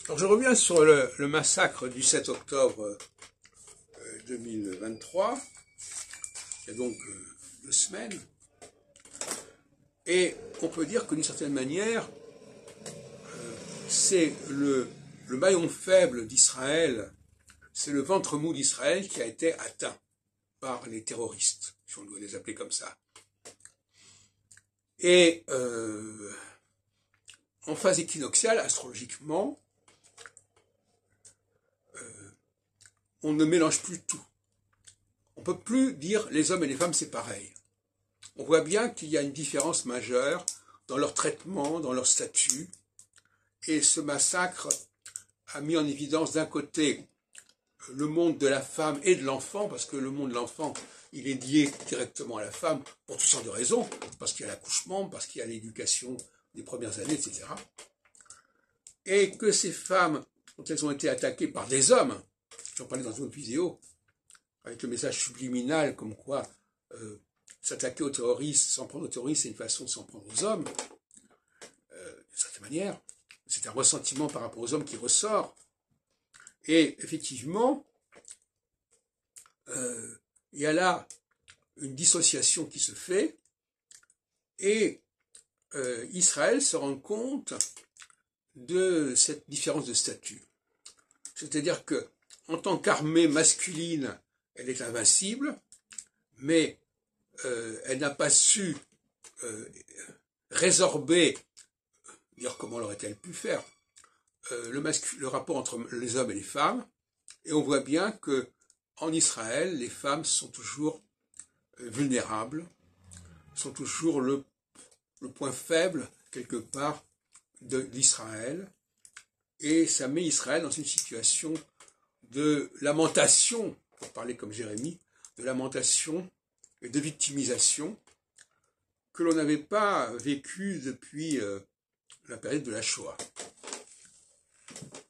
Alors je reviens sur le massacre du 7 octobre 2023, il y a donc 2 semaines, et on peut dire que d'une certaine manière, c'est le maillon faible d'Israël, c'est le ventre mou d'Israël qui a été atteint par les terroristes, si on doit les appeler comme ça. Et en phase équinoxiale, astrologiquement, on ne mélange plus tout. On ne peut plus dire les hommes et les femmes c'est pareil. On voit bien qu'il y a une différence majeure dans leur traitement, dans leur statut. Et ce massacre a mis en évidence d'un côté le monde de la femme et de l'enfant, parce que le monde de l'enfant, il est lié directement à la femme pour toutes sortes de raisons, parce qu'il y a l'accouchement, parce qu'il y a l'éducation des premières années, etc. Et que ces femmes, quand elles ont été attaquées par des hommes, j'en parlais dans une autre vidéo, avec le message subliminal comme quoi s'attaquer aux terroristes, s'en prendre aux terroristes, c'est une façon de s'en prendre aux hommes, d'une certaine manière. C'est un ressentiment par rapport aux hommes qui ressort. Et effectivement, il y a là une dissociation qui se fait, et Israël se rend compte de cette différence de statut. C'est-à-dire que, en tant qu'armée masculine, elle est invincible, mais elle n'a pas su résorber, dire comment l'aurait-elle pu faire, le rapport entre les hommes et les femmes, et on voit bien que en Israël, les femmes sont toujours vulnérables, sont toujours le point faible, quelque part, d'Israël, et ça met Israël dans une situation de lamentation, pour parler comme Jérémie, de lamentation et de victimisation que l'on n'avait pas vécu depuis la période de la Shoah.